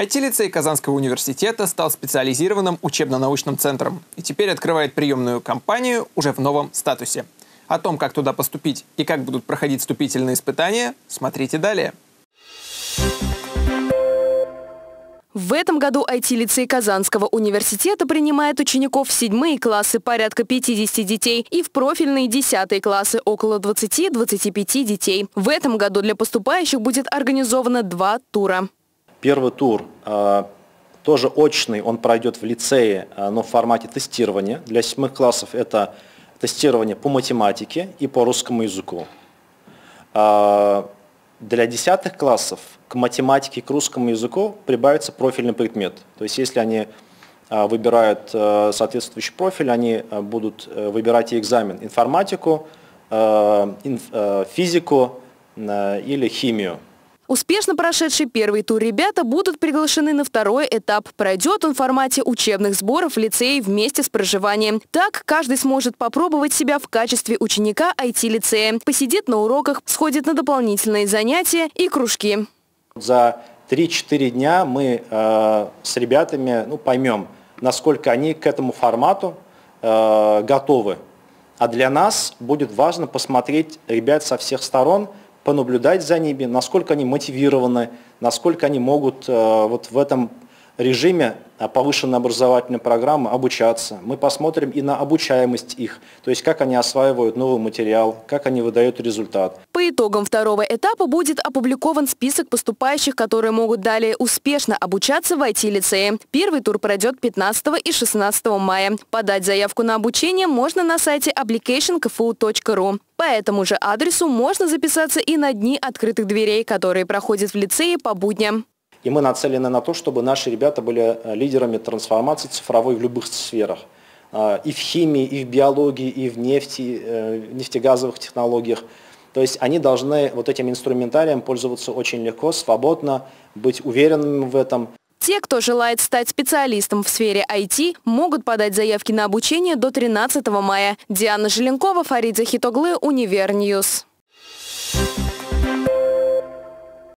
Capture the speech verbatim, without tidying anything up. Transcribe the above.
ай ти-лицей Казанского университета стал специализированным учебно-научным центром и теперь открывает приемную кампанию уже в новом статусе. О том, как туда поступить и как будут проходить вступительные испытания, смотрите далее. В этом году ай ти-лицей Казанского университета принимает учеников в седьмые классы порядка пятидесяти детей и в профильные десятые классы около двадцати-двадцати пяти детей. В этом году для поступающих будет организовано два тура. Первый тур э, тоже очный, он пройдет в лицее, э, но в формате тестирования. Для седьмых классов это тестирование по математике и по русскому языку. Э, Для десятых классов к математике и к русскому языку прибавится профильный предмет. То есть если они выбирают соответствующий профиль, они будут выбирать и экзамен информатику, физику или химию. Успешно прошедший первый тур ребята будут приглашены на второй этап. Пройдет он в формате учебных сборов в лицее вместе с проживанием. Так каждый сможет попробовать себя в качестве ученика ай ти-лицея. Посидит на уроках, сходит на дополнительные занятия и кружки. За три-четыре дня мы э, с ребятами ну, поймем, насколько они к этому формату э, готовы. А для нас будет важно посмотреть ребят со всех сторон, понаблюдать за ними, насколько они мотивированы, насколько они могут э, вот в этом режиме повышенной образовательной программы обучаться. Мы посмотрим и на обучаемость их, то есть как они осваивают новый материал, как они выдают результат. По итогам второго этапа будет опубликован список поступающих, которые могут далее успешно обучаться в ай ти-лицее. Первый тур пройдет пятнадцатого и шестнадцатого мая. Подать заявку на обучение можно на сайте application точка ка эф у точка ру. По этому же адресу можно записаться и на дни открытых дверей, которые проходят в лицее по будням. И мы нацелены на то, чтобы наши ребята были лидерами трансформации цифровой в любых сферах. И в химии, и в биологии, и в нефти, нефтегазовых технологиях. То есть они должны вот этим инструментарием пользоваться очень легко, свободно, быть уверенными в этом. Те, кто желает стать специалистом в сфере ай ти, могут подать заявки на обучение до тринадцатого мая. Диана Желенкова, Фарид Захитоглы, Универньюз.